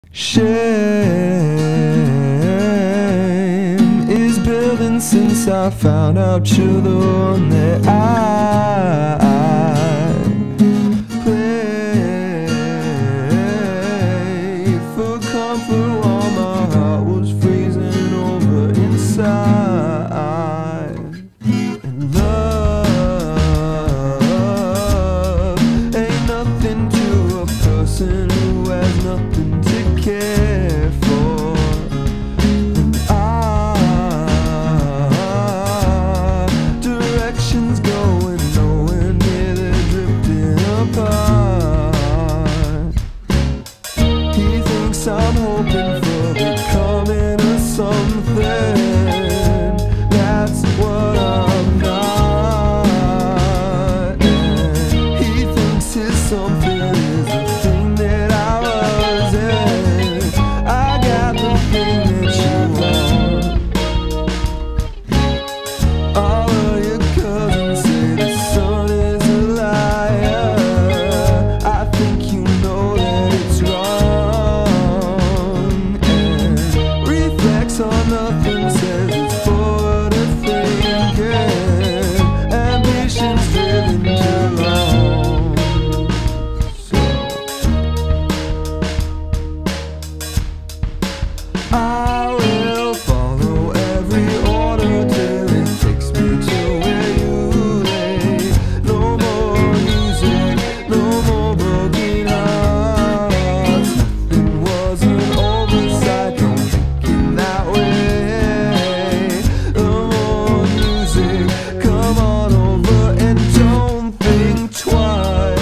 Shame is building since I found out you're the one that I play for comfort while my heart was freezing over inside. And love ain't nothing to a person who has nothing to care for. And our directions going nowhere near, they're drifting apart. He thinks I'm hoping for the coming of something. That's what I'm not. And he thinks his something is the thing that I wasn't. I got the thing that you want. All of your cousins say the sun is a liar. I think you know that it's wrong. And reflex on nothing, says it's forward of thinking. Ambition's driven too long. I will follow every order till it takes me to where you lay. No more music, no more broken hearts. Nothing was an oversight, don't think in that way. No more music, come on over and don't think twice.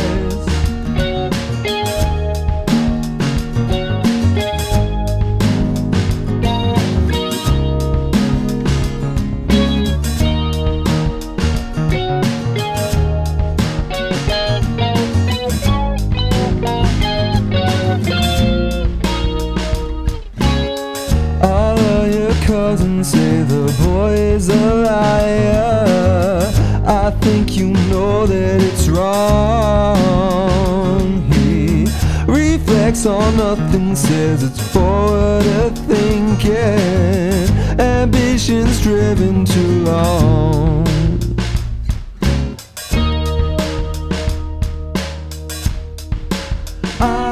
All of your cousins say the boy is a liar. I think you know that it's wrong. He reflects on nothing, says it's forward of thinking. Ambition's driven too long. I